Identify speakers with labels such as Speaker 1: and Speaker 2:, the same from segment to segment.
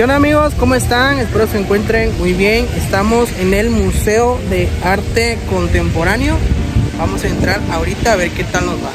Speaker 1: ¿Qué onda amigos? ¿Cómo están? Espero se encuentren muy bien. Estamos en el Museo de Arte Contemporáneo. Vamos a entrar ahorita a ver qué tal nos va.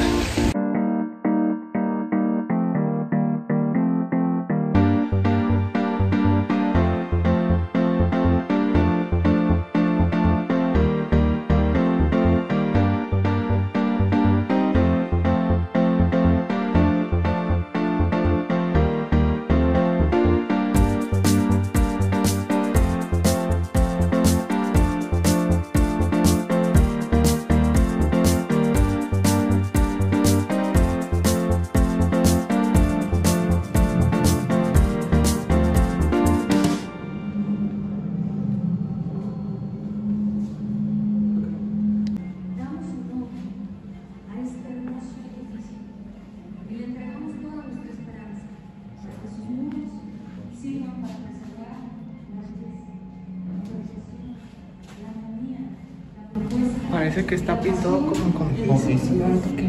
Speaker 1: Parece que está pintado como con poquísimo.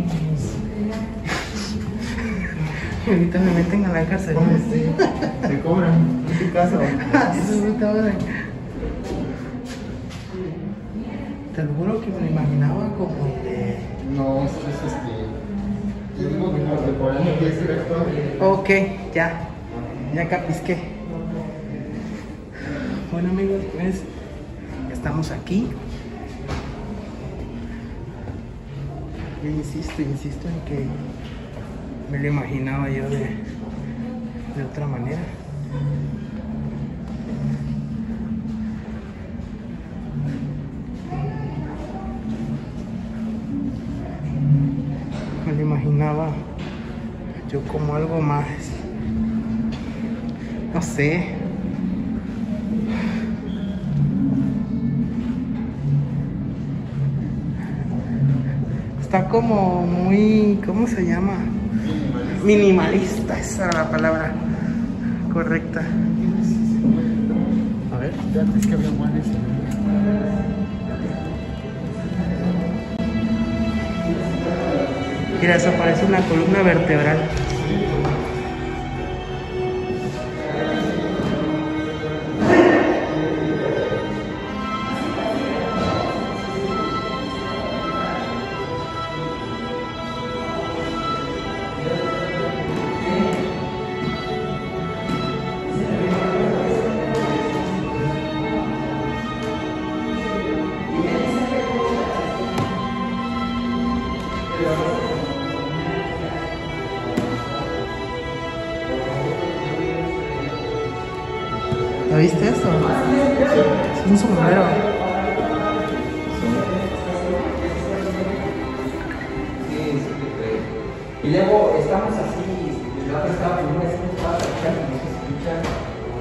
Speaker 1: Ahorita me meten a la cárcel.
Speaker 2: Se cobran en tu casa.
Speaker 1: Te lo juro que me lo imaginaba como de...
Speaker 2: No, es yo digo que contemporáneo quiere ser actual.
Speaker 1: Ok, ya capisqué. Bueno amigos, pues estamos aquí. Yo insisto en que me lo imaginaba yo de otra manera. Me lo imaginaba yo como algo más, no sé. Está como muy, ¿cómo se llama? Minimalista, esa era la palabra correcta.
Speaker 2: A ver, antes que había guanes.
Speaker 1: Mira, eso parece una columna vertebral. ¿Lo viste eso? Es un sombrero.
Speaker 3: Y luego estamos así, la pescada primero es un paso, no se escucha.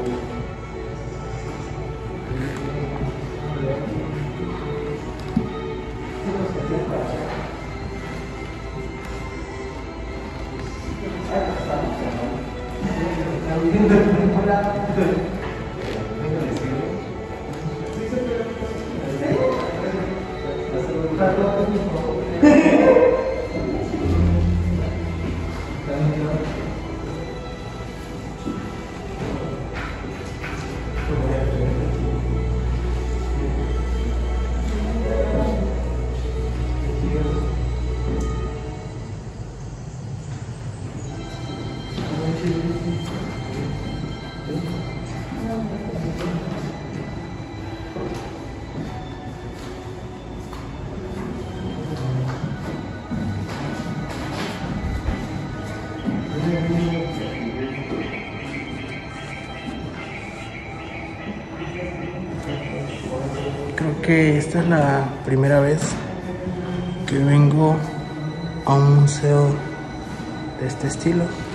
Speaker 1: Creo que esta es la primera vez que vengo a un museo de este estilo.